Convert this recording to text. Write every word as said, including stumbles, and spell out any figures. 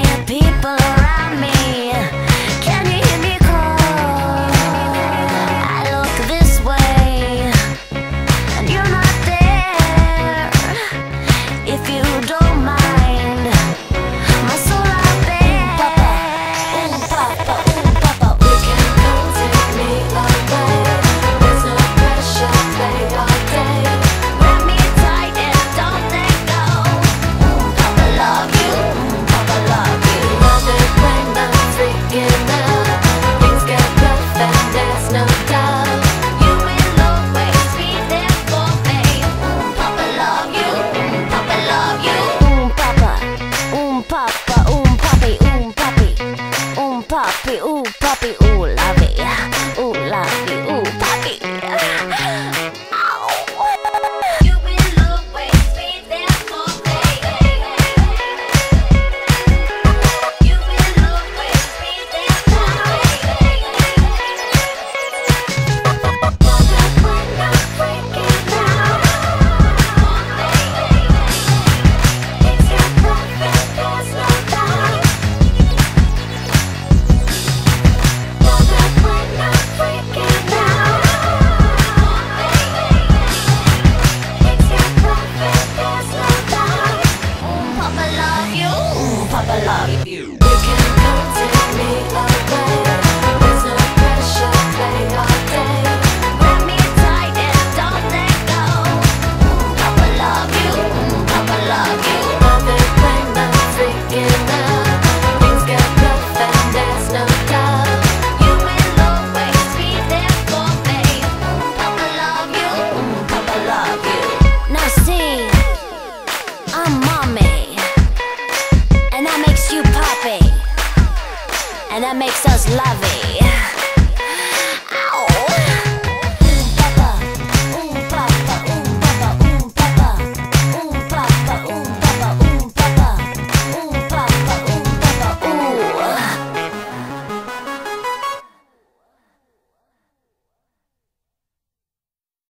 people around me. Can you hear me call? I look this way and you're not there. If you don't mind, my soul out there. Ooh, papa, ooh, papa. You can come take me away. There's no pressure, play all day. Grab me tight and don't let go. Ooh, papa love you, ooh, papa love you. Love it when I'm freaking out. Things get rough and there's no doubt. You will always be there for me. Ooh, papa love you, ooh, papa love you. Ooh, papa, ooh, papa, ooh, papi, ooh, papi, ooh, papi, ooh, papi, ooh, lovey, ooh, lovey, ooh, papi. You will always be there for me. You will always be there for me. When I'm freaking out, it's your perfect, there's no doubt. When I'm freaking out, it's your perfect, there's no doubt. Papa love you, Papa love you. You can come take me away. There's no pressure, play all day. Grab me tight and don't let go. Papa love you, Papa love you. Love it when I'm freaking out. Things get rough and there's no doubt. You will always be there for me. Papa love you, Papa love you. Now see, I'm mommy, and that makes you poppy, and that makes us lovey.